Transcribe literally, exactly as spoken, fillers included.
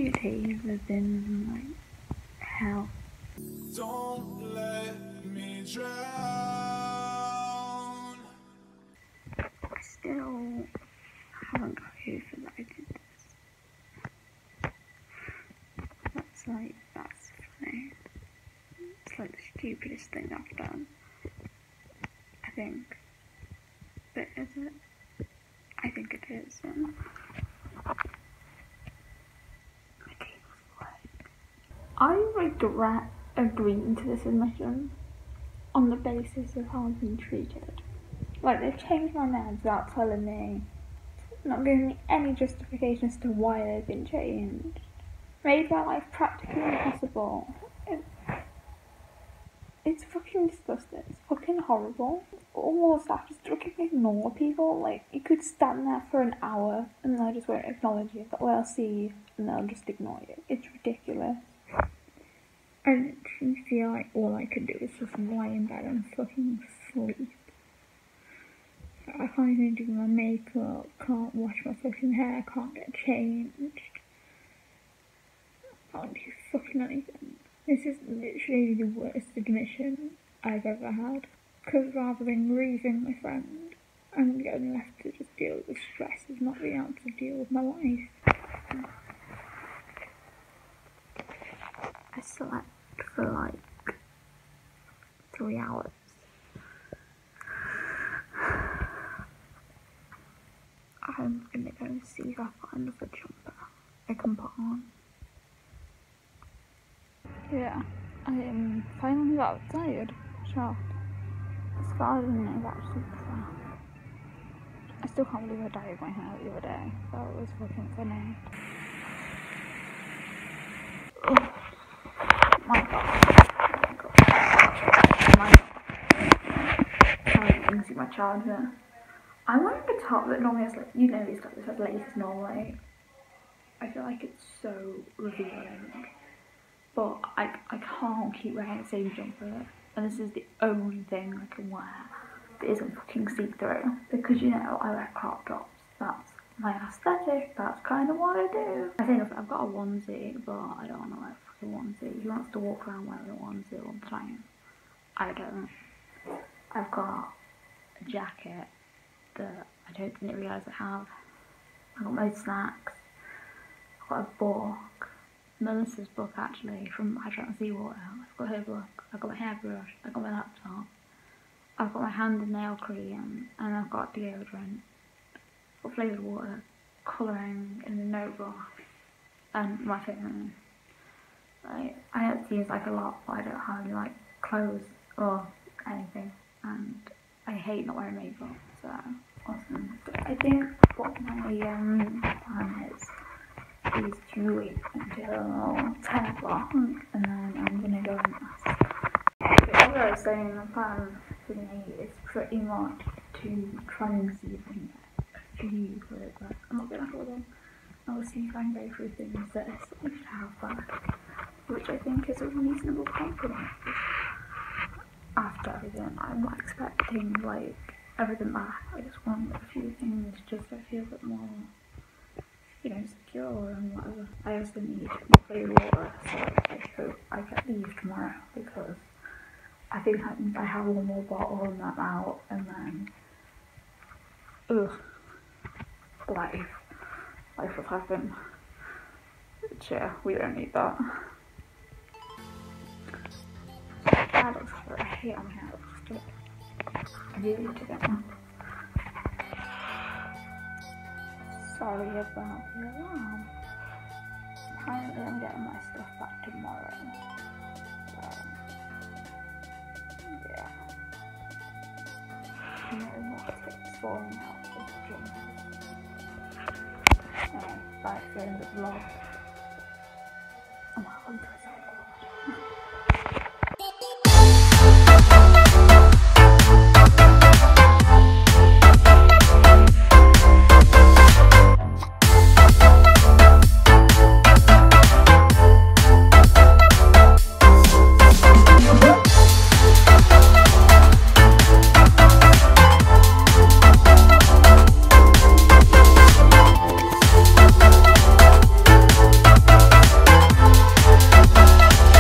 few days have been like hell. Don't let me drown. I still haven't got over that I did this. That's like, that's funny. It's like the stupidest thing I've done, I think. But is it? I think it is. Um, I regret agreeing to this admission on the basis of how I've been treated. Like, they've changed my meds without telling me, not giving me any justification as to why they've been changed. Made my life practically impossible. It, it's fucking disgusting. It's fucking horrible. All the staff just fucking ignore people. Like, you could stand there for an hour and they just won't acknowledge you. But they'll see you and they'll just ignore you. It's ridiculous. I literally feel like all I could do is just lie in bed and fucking sleep. I can't even do my makeup, can't wash my fucking hair, can't get changed. I can't do fucking anything. This is literally the worst admission I've ever had. Because rather than grieving my friend, I'm getting left to just deal with the stress of not being able to deal with my life. I slept for like three hours. I'm gonna go and see if I find another jumper I can put on. Yeah, I am finally outside. Shocked. This garden is absolutely fun. I still can't believe I dyed my hair the other day. That was fucking funny. Oh my god. Oh my god. Sorry, you can see my charger. I'm wearing a top that normally has, like, you know, it's got this has laces normally. I feel like it's so revealing. But I, I can't keep wearing the same jumper. And this is the only thing I can wear that isn't fucking see-through. Because, you know, I wear crop tops. That's my aesthetic. That's kind of what I do. I think I've got a onesie, but I don't want to wear a fucking onesie. Who wants to walk around wearing a onesie all the time? I don't. I've got a jacket that I don't didn't realise I have. I've got my snacks. I've got a book. Melissa's book, actually, from I Drank Seawater. I've got her book. I've got my hairbrush. I've got my laptop. I've got my hand and nail cream. And I've got deodorant. I've got flavoured water. Colouring in the notebook. And my phone. Like, I know it seems like a lot, but I don't have any, like, clothes or anything. And I hate not wearing makeup, so awesome. So I think what my um, plan is is to wait until ten o'clock and then I'm gonna go and ask. But as I was saying, the plan for me is pretty much to try and see if I can get a few clothes back. I'm not gonna hold them. I'll see if I can go through things that I still need to have back, which I think is a reasonable compromise. After everything, I'm not expecting like everything back. I just want a few things just so I feel a bit more, you know, secure and whatever. I also need clear water, so I hope I get these tomorrow because I think I, I have one more bottle and that out, and then ugh, life, life will happen. But yeah, we don't need that. That looks hard. I hate how my hair looks to it. I really need to get one. Sorry about the alarm. Apparently I'm getting my stuff back tomorrow. So, yeah. No more tips falling out of the jumper. Anyway, that's the end of the vlog. I'm out of